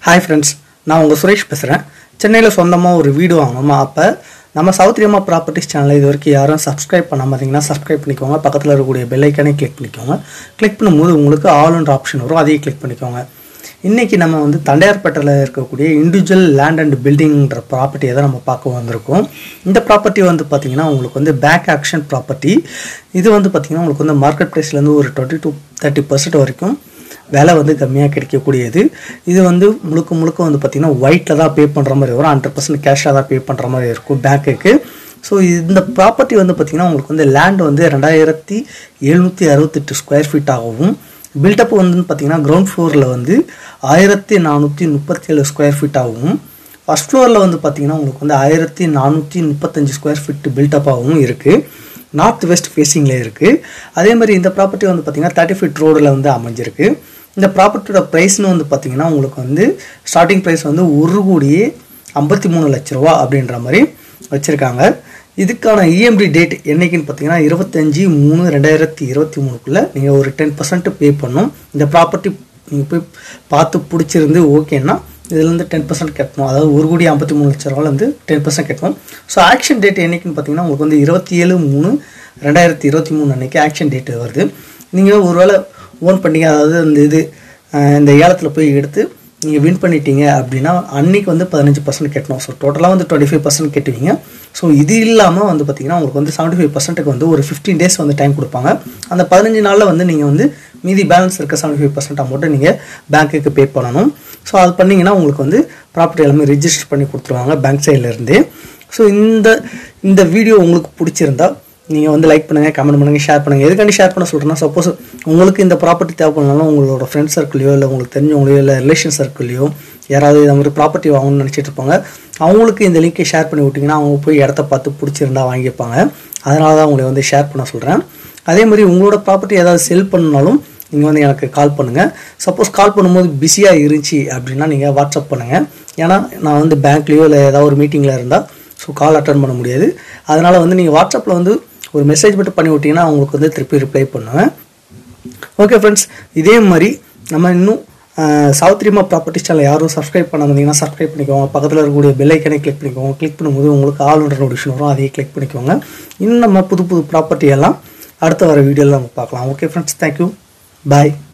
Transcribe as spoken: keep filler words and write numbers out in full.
Hi friends, நான் உங்க சுரேஷ் பேசுறேன். சென்னையில சொந்தமா ஒரு வீடு வாங்கணுமா அப்ப நம்ம சௌத்ரியமா ப்ராப்பர்ட்டிஸ் சேனலை இதுவரைக்கும் யாரும் சப்ஸ்கிரைப் பண்ணாம இருந்தீங்கன்னா சப்ஸ்கிரைப் பண்ணிக்கோங்க. பக்கத்துல இருக்கக்கூடிய பெல் ஐகானை கிளிக் பண்ணிக்கோங்க. கிளிக் பண்ணும்போது உங்களுக்கு ஆல் அண்ட் ஆப்ஷன் வரும். அதையும் கிளிக் பண்ணிக்கோங்க. இன்னைக்கு நம்ம வந்து தண்டையார்பேட்டையில் இருக்கக்கூடிய இண்டிவிஜுவல் லேண்ட் அண்ட் பில்டிங்ன்ற ப்ராப்பர்ட்டியை தான் நம்ம பார்க்க வந்திருக்கோம். இந்த ப்ராப்பர்ட்டி வந்து பார்த்தீங்கன்னா உங்களுக்கு வந்து பேக் ஆக்ஷன் ப்ராப்பர்ட்டி. இது வந்து பார்த்தீங்கன்னா உங்களுக்கு வந்து மார்க்கெட் ப்ரைஸ்லேருந்து ஒரு டுவெண்ட்டி டு தேர்ட்டி பர்சன்ட் வரைக்கும் விலை வந்து கம்மியாக கிடைக்கக்கூடியது. இது வந்து முழுக்க முழுக்க வந்து பார்த்திங்கன்னா ஒயிட்டில் தான் பே பண்ணுற மாதிரி வரும். ஹண்ட்ரட் பர்சன்ட் கேஷாக தான் பே பண்ணுற மாதிரி இருக்கும் பேங்க்குக்கு. ஸோ இந்த ப்ராப்பர்ட்டி வந்து பார்த்திங்கன்னா உங்களுக்கு வந்து லேண்ட் வந்து ரெண்டாயிரத்தி எழுநூற்றி அறுபத்தெட்டு ஸ்கொயர் ஃபீட் ஆகவும், பில்டப் வந்து பார்த்திங்கன்னா கிரவுண்ட் ஃப்ளோரில் வந்து ஆயிரத்தி நானூற்றி முப்பத்தி ஏழு ஸ்கொயர் ஃபீட் ஆகவும், ஃபஸ்ட் ஃப்ளோரில் வந்து பார்த்திங்கன்னா உங்களுக்கு வந்து ஆயிரத்தி நானூற்றி முப்பத்தஞ்சு ஸ்கொயர் ஃபீட் பில்டப்பாகவும் இருக்குது. நார்த் வெஸ்ட் ஃபேஸிங்கில் இருக்குது. அதே மாதிரி இந்த ப்ராப்பர்ட்டி வந்து பார்த்திங்கன்னா தேர்ட்டி ஃபீட் ரோடில் வந்து அமைஞ்சிருக்கு. இந்த ப்ராப்பர்ட்டியோட ப்ரைஸ்னு வந்து பார்த்திங்கன்னா உங்களுக்கு வந்து ஸ்டார்டிங் ப்ரைஸ் வந்து ஒரு கோடியே ஐம்பத்தி மூணு லட்ச ரூபா அப்படின்ற மாதிரி வச்சுருக்காங்க. இதுக்கான இஎம்டி டேட் என்றைக்குன்னு பார்த்தீங்கன்னா இருபத்தஞ்சி மூணு ரெண்டாயிரத்தி இருபத்தி மூணுக்குள்ளே நீங்கள் ஒரு டென் பர்சன்ட் பே பண்ணணும். இந்த ப்ராப்பர்ட்டி நீங்கள் போய் பார்த்து பிடிச்சிருந்து ஓகேன்னா இதுலேருந்து டென் பர்சன்ட் கட்டணும். அதாவது ஒரு கோடி ஐம்பத்தி மூணு லட்ச ரூபாலேருந்து டென் பர்சன்ட் கட்டணும். ஸோ ஆக்ஷன் டேட் என்றைக்குன்னு பார்த்தீங்கன்னா உங்களுக்கு வந்து இருபத்தி ஏழு மூணு ரெண்டாயிரத்தி இருபத்தி மூணு அன்றைக்கி ஆக்ஷன் டேட் வருது. நீங்கள் ஒரு வேளை ஓன் பண்ணிங்க, அதாவது அந்த இது இந்த ஏலத்தில் போய் எடுத்து நீங்கள் வின் பண்ணிட்டீங்க அப்படின்னா அன்றைக்கி வந்து பதினஞ்சு பர்சன்ட் கட்டணும். ஸோ டோட்டலாக வந்து டுவெண்ட்டி ஃபைவ் பர்சன்ட் கட்டுவீங்க. ஸோ இது இல்லாமல் வந்து பார்த்திங்கன்னா உங்களுக்கு வந்து செவன்ட்டி ஃபைவ் பர்சன்ட்டுக்கு வந்து ஒரு ஃபிஃப்டீன் டேஸ் வந்து டைம் கொடுப்பாங்க. அந்த பதினஞ்சு நாளில் வந்து நீங்கள் வந்து மீதி பேலன்ஸ் இருக்க செவன்ட்டி ஃபைவ் பர்சன்ட் அமௌண்ட்டை நீங்கள் பேங்க்குக்கு பே பண்ணணும். ஸோ அது பண்ணிங்கன்னா உங்களுக்கு வந்து ப்ராப்பர்ட்டி எல்லாமே ரிஜிஸ்டர் பண்ணி கொடுத்துருவாங்க பேங்க் சைட்லேருந்து. ஸோ இந்த இந்த வீடியோ உங்களுக்கு பிடிச்சிருந்தா நீங்கள் வந்து லைக் பண்ணுங்கள், கமெண்ட் பண்ணுங்கள், ஷேர் பண்ணுங்கள். எதுக்காண்டி ஷேர் பண்ண சொல்கிறேன்னா, சப்போஸ் உங்களுக்கு இந்த ப்ராப்பர்ட்டி தேவைப்படனாலும் உங்களோட ஃப்ரெண்ட்ஸ் சர்க்கிளையோ இல்லை உங்களுக்கு தெரிஞ்சவங்களையோ இல்லை ரிலேஷன் சர்க்கிளையோ யாராவது இந்த மாதிரி ப்ராப்பர்ட்டி வாங்கணும்னு நினச்சிட்டு இருப்பாங்க, அவங்களுக்கு இந்த லிங்க்கை ஷேர் பண்ணி விட்டிங்கன்னா அவங்க போய் இடத்த பார்த்து பிடிச்சிருந்தா வாங்கிப்பாங்க. அதனால தான் உங்களை வந்து ஷேர் பண்ண சொல்கிறேன். அதே மாதிரி உங்களோட ப்ராப்பர்ட்டி ஏதாவது செல் பண்ணாலும் நீங்கள் வந்து எனக்கு கால் பண்ணுங்கள். சப்போஸ் கால் பண்ணும்போது பிஸியாக இருந்துச்சு அப்படின்னா நீங்கள் வாட்ஸ்அப் பண்ணுங்கள். ஏன்னா நான் வந்து பேங்க்லேயோ இல்லை ஏதாவது ஒரு மீட்டிங்கில் இருந்தால் ஸோ கால் அட்டன் பண்ண முடியாது. அதனால் வந்து நீங்கள் வாட்ஸ்அப்பில் வந்து ஒரு மெசேஜ் மட்டும் பண்ணி விட்டிங்கன்னா அவங்களுக்கு வந்து திருப்பி ரிப்ளை பண்ணுவேன். ஓகே ஃப்ரெண்ட்ஸ், இதே மாதிரி நம்ம இன்னும் சௌத்ரியமா ப்ராப்பர்ட்டிஸ் சேனல் யாரும் சப்ஸ்கிரைப் பண்ண வந்தீங்கன்னா சப்ஸ்கிரைப் பண்ணிக்கோங்க. பக்கத்தில் இருக்கக்கூடிய பெல் ஐக்கனை கிளிக் பண்ணிக்கோங்க. கிளிக் பண்ணும்போது உங்களுக்கு ஆல் ஒன்ற நோட்டிஃபிகேஷன் வரும். அதையே கிளிக் பண்ணிக்கோங்க. இன்னும் நம்ம புது புது ப்ராப்பர்ட்டி எல்லாம் அடுத்த வர வீடியோவில் நம்ம பார்க்கலாம். ஓகே ஃப்ரெண்ட்ஸ், தேங்க்யூ, பாய்.